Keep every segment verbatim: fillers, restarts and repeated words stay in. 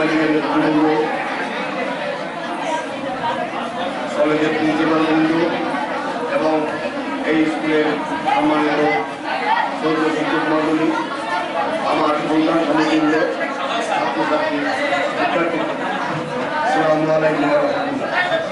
কমিটির নেতৃবৃন্দ, কলেজের প্রিন্সিপালবৃন্দ এবং এই স্কুলের সম্মানিত সৌর শিক্ষক মণ্ডলী, আমার সন্তান সমিতিবৃন্দ, ছাত্রছাত্রী, শিক্ষার্থী, আসসালামু আলাইকুম ওয়া রাহমাতুল্লাহ।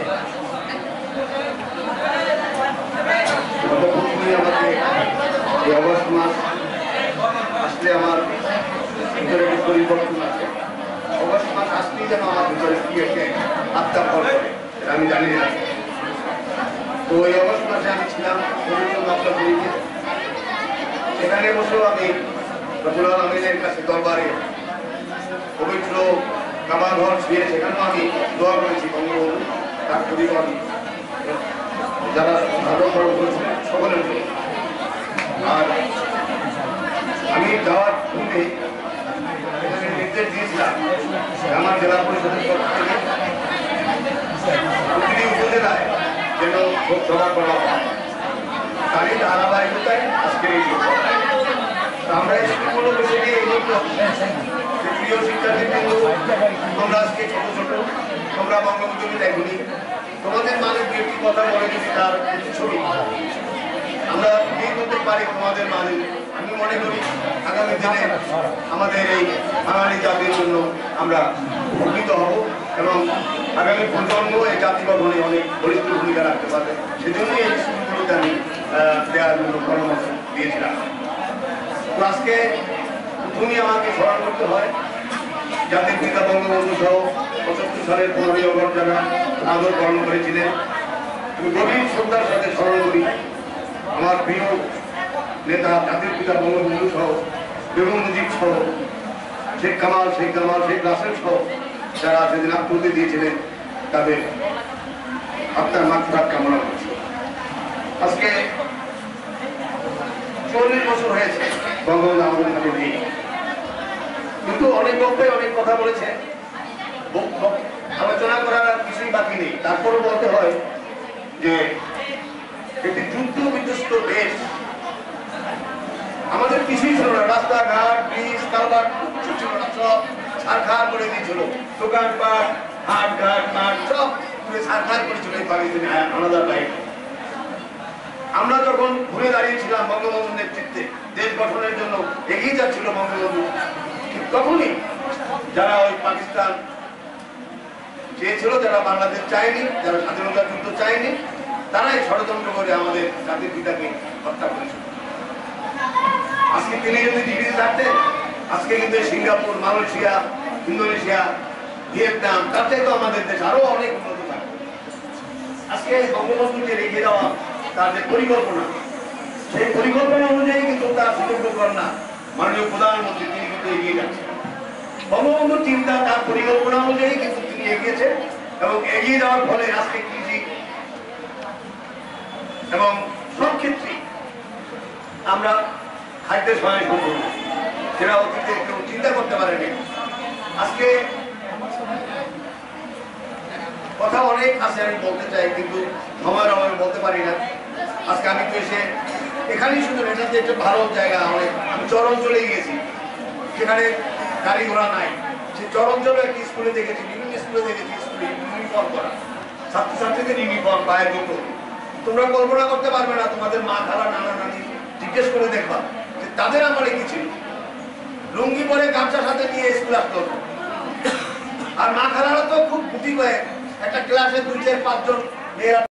গতকালই আমাকে এই অগস্ট মাস আসলে আমার ভিতরে একটি পরিবর্তন আছে। অগস্ট মাস আসলেই যেন আমার ভিতরে কি একটা আত্মা ফল করে আমি জানি না। তো ওই অগস্ট মাসে আমি ছিলাম রবীন্দ্রনাথে, সেখানে বসেও আমি রবুল আলমিনের কাছে দরবারে পবিত্র কাবা ঘর ছুঁয়ে সেখানেও আমি দোয়া করেছি বঙ্গবন্ধু তার পরিবার যারা ভালো বড় করেছিলেন সকলের জন্য। আর আমি যাওয়ার পূর্বে এখানে নির্দেশ দিয়েছিলাম আমার জেলা পরিষদের পক্ষ থেকে প্রতিটি উপজেলায় যেন ভোট সভা করা হয়, তারই ধারাবাহিকতায় আজকের এই আমরা স্কুলগুলো বেশি দিয়ে এই জন্য প্রিয় শিক্ষার্থীবৃন্দ, তোমরা আজকে ছোট ছোট, তোমরা বঙ্গবন্ধুকে দেখনি, তোমাদের মাঝে দু একটি কথা বলে যদি তার ছবি আমরা এই করতে পারি তোমাদের মাঝে, আমি মনে করি আগামী দিনে আমাদের এই বাঙালি জাতির জন্য আমরা উপকৃত হব এবং আগামী প্রজন্ম এই জাতি গঠনে অনেক বলিষ্ঠ ভূমিকা রাখতে পারবে। সেজন্যই এই স্কুলগুলোতে আমি দেওয়ার জন্য পরামর্শ দিয়েছিলাম। তো আজকে তুমি আমাকে স্মরণ করতে হয় জাতির পিতা বঙ্গবন্ধু সহ পঁচাত্তর সালের পনেরোই অগস্ট যারা আদর পালন করেছিলেন, আমি গভীর শ্রদ্ধার সাথে স্মরণ করি আমার প্রিয় নেতা জাতির পিতা বঙ্গবন্ধু সহ বেগম মুজিব সহ শেখ কামাল শেখ কামাল শেখ রাসেল সহ যারা সেদিন আত্মহতি দিয়েছিলেন, তাদের আত্মার মাগফিরাত কামনা করছি। আজকে চল্লিশ বছর হয়েছে বঙ্গবন্ধু আমাদের সাথে নেই, কিন্তু অনেক বক্তাই অনেক কথা বলেছে, আলোচনা করার কিছুই বাকি নেই। তারপরও বলতে হয় যে একটি যুদ্ধ বিধ্বস্ত দেশ, আমাদের কিছুই ছিল না, রাস্তাঘাট ব্রিজ কালভার্ট কিচ্ছু ছিল না, সব ছারখার করে দিয়েছিল, দোকানপাট হাট ঘাট মাঠ সব পুরো ছারখার করেছিল এই পাকিস্তানি আলাদা বাইরে। আমরা যখন ঘুরে দাঁড়িয়েছিলাম বঙ্গবন্ধুর নেতৃত্বে দেশ গঠনের জন্য এগিয়ে যাচ্ছিল বঙ্গবন্ধু, তখনই যারা ওই পাকিস্তান চেয়েছিল, যারা বাংলাদেশ চায়নি, যারা স্বাধীনতা যুদ্ধ চায়নি, তারাই ষড়যন্ত্র করে আমাদের জাতির পিতাকে হত্যা করেছিল। আজকে তিনি যদি ডিগ্রিতে থাকতেন, আজকে কিন্তু সিঙ্গাপুর, মালয়েশিয়া, ইন্দোনেশিয়া, ভিয়েতনাম, তার থেকে তো আমাদের দেশ আরো অনেক উন্নত থাকবে। আজকে বঙ্গবন্ধুকে রেখে দেওয়া তার যে পরিকল্পনা, সেই পরিকল্পনা অনুযায়ী কিন্তু তার সুযোগ্য কন্যা মাননীয় প্রধানমন্ত্রী তিনি কিন্তু এগিয়ে যাচ্ছেন। বঙ্গবন্ধুর চিন্তা তার পরিকল্পনা অনুযায়ী কিন্তু তিনি এগিয়েছেন এবং এগিয়ে যাওয়ার ফলে আজকে কৃষি এবং সব ক্ষেত্রে আমরা খাদ্যের সহায় করব, সেটা অতীতে কেউ চিন্তা করতে পারেনি। আজকে কথা অনেক আছে আমি বলতে চাই, কিন্তু সময়ের অভাবে বলতে পারি না। আজকে আমি তো এসে এখানেই শুধু এটা যে একটা ভালো জায়গা, অনেক আমি চরাঞ্চলে গিয়েছি, সেখানে গাড়ি ঘোড়া নাই, সে চরাঞ্চলে একটি স্কুলে দেখেছি, বিভিন্ন স্কুলে দেখেছি স্কুলে ইউনিফর্ম করা, ছাত্রছাত্রীদের ইউনিফর্ম পায়ে জুতো। তোমরা কল্পনা করতে পারবে না, তোমাদের মা খালা নানা নানি জিজ্ঞেস করে দেখবা যে তাদের আমলে কি ছিল। লুঙ্গি পরে গামছার সাথে নিয়ে স্কুল আসতে হতো, আর মা খালারা তো খুব বুদ্ধি পায়, একটা ক্লাসে দুই চার পাঁচজন মেয়েরা